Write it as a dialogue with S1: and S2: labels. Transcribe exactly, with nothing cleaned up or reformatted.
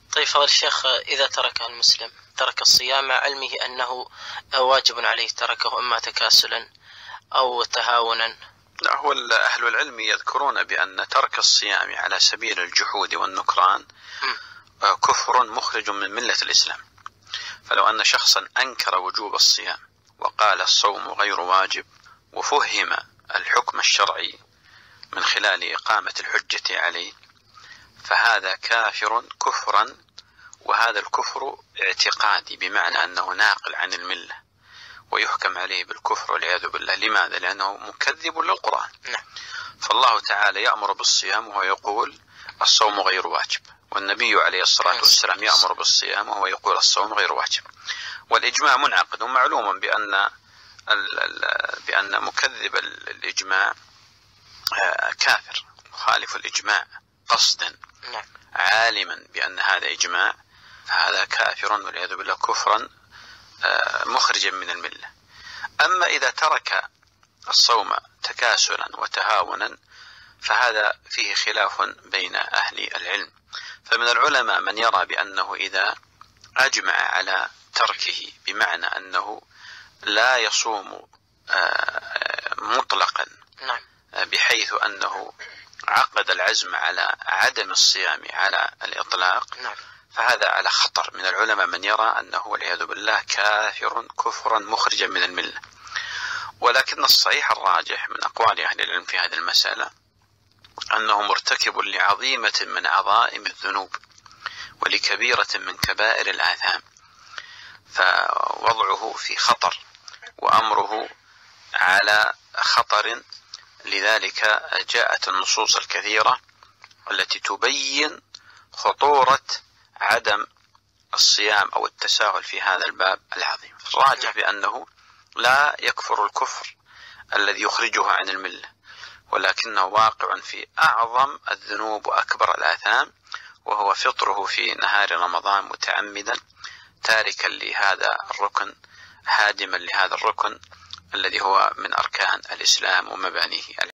S1: طيب فضل الشيخ، إذا ترك المسلم ترك الصيام مع علمه أنه واجب عليه تركه إما تكاسلا أو تهاونا؟
S2: لا، هو أهل العلم يذكرون بأن ترك الصيام على سبيل الجحود والنكران كفر مخرج من ملة الإسلام. فلو أن شخصا أنكر وجوب الصيام وقال الصوم غير واجب، وفهم الحكم الشرعي من خلال إقامة الحجة عليه، فهذا كافر كفرا، وهذا الكفر اعتقادي بمعنى أنه ناقل عن الملة ويحكم عليه بالكفر والعياذ بالله. لماذا؟ لأنه مكذب للقرآن. فالله تعالى يأمر بالصيام وهو يقول الصوم غير واجب، والنبي عليه الصلاة والسلام يأمر بالصيام وهو يقول الصوم غير واجب. والإجماع منعقد، ومعلوم بأن بأن مكذب الإجماع كافر، مخالف الإجماع قصدا عالما بأن هذا إجماع، فهذا كافر والعياذ بالله كفرا مخرجا من الملة. أما إذا ترك الصوم تكاسلا وتهاونا فهذا فيه خلاف بين أهل العلم. فمن العلماء من يرى بأنه إذا أجمع على تركه بمعنى أنه لا يصوم مطلقا بحيث أنه عقد العزم على عدم الصيام على الإطلاق، فهذا على خطر. من العلماء من يرى أنه والعياذ بالله كافر كفرا مخرجا من الملة. ولكن الصحيح الراجح من أقوال أهل العلم في هذه المسألة أنه مرتكب لعظيمة من عظائم الذنوب ولكبيرة من كبائر الآثام، فوضعه في خطر وأمره على خطر. لذلك جاءت النصوص الكثيرة التي تبين خطورة عدم الصيام أو التساهل في هذا الباب العظيم. الراجح بأنه لا يكفر الكفر الذي يخرجه عن الملة، ولكنه واقع في أعظم الذنوب وأكبر الآثام، وهو فطره في نهار رمضان متعمدا تاركا لهذا الركن، هادما لهذا الركن الذي هو من أركان الإسلام ومبانيه.